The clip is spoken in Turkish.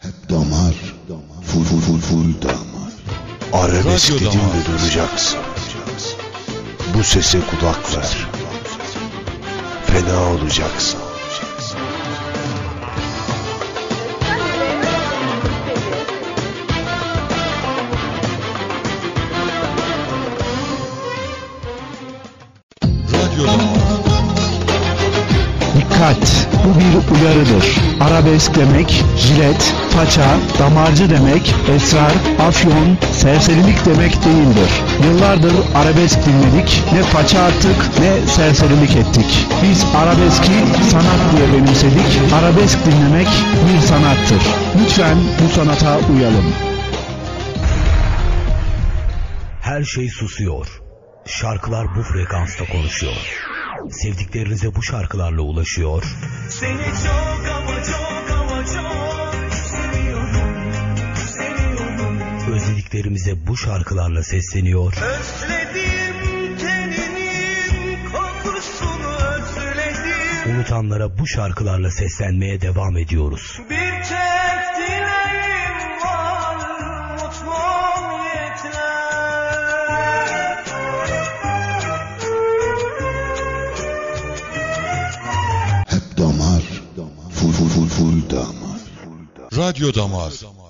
Damar, full damar. Arabesk dediğimde duracaksın. Bu sese kulak ver. Fena olacaksın. Radyo Damar. Dikkat! Bu bir uyarıdır. Arabesk demek, jilet, paça, damarcı demek, esrar, afyon, serserilik demek değildir. Yıllardır arabesk dinledik, ne paça attık ne serserilik ettik. Biz arabeski sanat diye benimsedik. Arabesk dinlemek bir sanattır. Lütfen bu sanata uyalım. Her şey susuyor. Şarkılar bu frekansta konuşuyor. Sevdiklerinize bu şarkılarla ulaşıyor. Seni çok ama çok seviyorum. Özlediklerimize bu şarkılarla sesleniyor. Özledim teninin kokusunu özledim. Unutanlara bu şarkılarla seslenmeye devam ediyoruz. Bir tek dileğim var, mutlu ol yeter. Hep damar, full damar. Radyo Damar.